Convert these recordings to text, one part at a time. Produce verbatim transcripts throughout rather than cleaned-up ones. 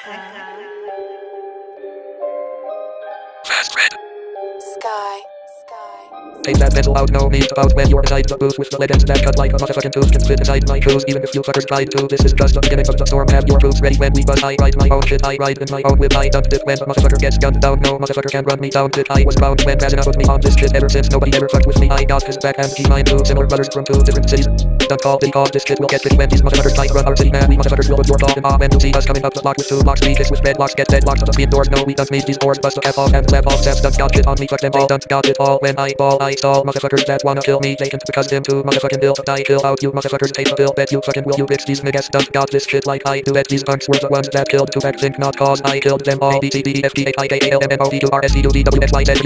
Fast red. Sky. Sky. Take that mental out, no need about when you're inside the booth with the legends that cut like a motherfucking tooth can fit inside my shoes, even if you fuckers tried to. This is just the beginning of the storm, have your boots ready when we buzz. I ride my own shit, I ride in my own whip. I done it when a motherfucker gets gunned down, no motherfucker can run me down. Shit, I was bound when Razina put me on this shit. Ever since nobody ever fucked with me, I got his back and he mine too. Similar brothers from two different cities. Don't call because this shit will get tricky when these motherfuckers try to run our city, man. We motherfuckers will absorb all and ah when you see us coming up the block with two blocks, three hits with red blocks, get dead blocks, but the doors. No, we don't need these doors, bust the cap off and slap off steps. Done got shit on me, fuck them all, done got it all. When I ball, I stall motherfuckers that wanna kill me, they can because them two motherfucking bills die, kill out you motherfuckers, take the bill, bet you fucking will, you bitch, these niggas done got this shit like I do it, these punks were the ones that killed two back think not cause I killed them all. B C D E F G H I K A L M N O P Q R S T U V W X Y Z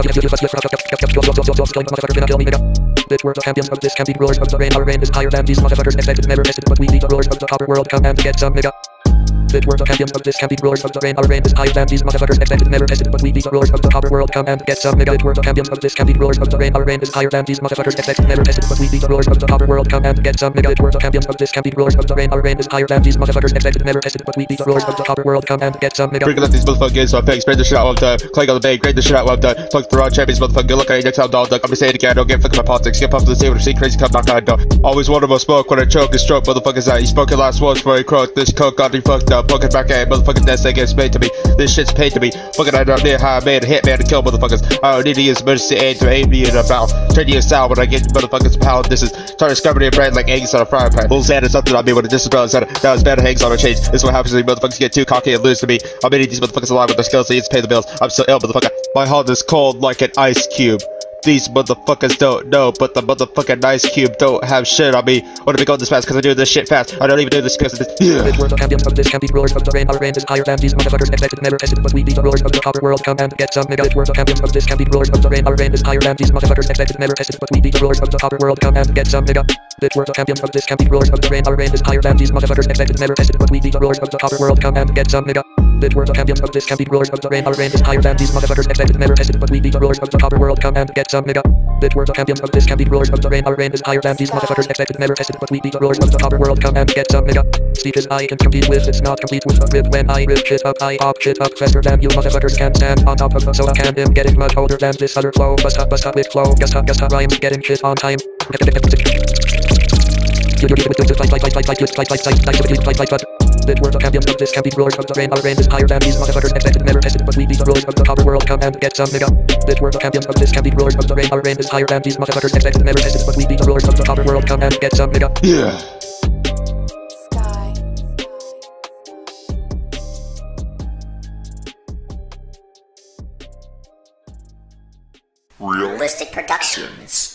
motherfuckers gonna kill me, nigga. Bitch, we're the champions of this camping, rulers of the rain, our reign is higher than these motherfuckers expected, never tested, but we need the rulers of the copper world, come and get some, nigga. Bitch, we're the champions of this camping, rulers of the rain, our reign is higher than these motherfuckers expected, never tested, but we need the rulers of the copper world, come and get some, nigga. Bitch, we're the champions of this camping, rulers of the rain, our reign is higher than these motherfuckers expected, never tested, but we need the rulers of the copper world, come and get some, nigga. Bitch, we're the champions of this camping, rulers of the rain, our reign is higher than these motherfuckers expected, never tested, but we need the rulers of the copper world, come and get some, nigga. Freaking let these motherfuckers so I peg, spread the shit out while I'm done. Clank on the bay, grade the shit out while I'm done. Fuck the wrong champions, motherfucker. Look at your next time, dog. I'm gonna say it again. I don't give a fuck about politics. Skip up to the table to see crazy come knock on the door. Always wanted more smoke when I choke and stroke. Motherfuckers out. You spoke your last words before you croak. This coke got me fucked up. Fucking back at motherfucking death that gets paid to me. This shit's paid to me. Fucking I don't need how I made a hitman to kill motherfuckers. I don't need to use emergency aid to aid me in a battle. Turn you style when I get motherfuckers pound. This is starting scrubbing your brain like eggs on a frying pan. Bull's had something on me when it disrespects that that was better hangs on a change. This is what happens when you motherfuckers get too cocky and lose to me. I'm hitting these motherfuckers alive with their skills so you need to pay the bills. I'm so ill, motherfucker. My heart is cold like an ice cube. These motherfuckers don't know, but the motherfucking ice cube don't have shit on me. Wanna be going this fast cause I do this shit fast. I don't even do this because of this. Yeah. Bitch, we're the champions of this camping, rulers of the rain, our reign is higher than these motherfuckers expected, never tested, but we be the rulers of the copper world, come and get some, nigga. Bitch, we're the champions of this camping, rulers of the rain, our reign is higher than these motherfuckers expected, never tested, but we be the rulers of the copper world, come and get some, nigga. Bitch, we're the champions of this camping, rulers of the rain, our reign is higher than these motherfuckers expected, never tested, but we be the rulers of the copper world, come and get some, nigga. Bitch, we're the champions of this camping, rulers of the rain, our reign is higher than these motherfuckers expected, never tested, but we be the rulers of the copper world, come and get some, nigga. Bitch, we're the champions of this camping, rulers of the rain, our reign is higher than these motherfuckers expected, never tested, but we be the rulers of the copper world, come and get some, nigga. Speeches I can compete with, it's not complete with a rip. When I rip shit up, I pop shit up faster than you motherfuckers can stand on top of the soda can. Him getting much older than this other flow. Bust up, bust up with flow. Guess up, guess up, rhymes getting shit on time. Bitch, we're the champions of this camping, rulers of the rain, our reign is higher than these motherfuckers expected, never tested, but we be the rulers of the copper world, come and get some, nigga. Bitch, we're the champions of this camping, rulers of the rain, our reign is higher than these motherfuckers expected, never tested, but we be the rulers of the copper world, come and get some, nigga. Yeah. Sky. Realistic Productions.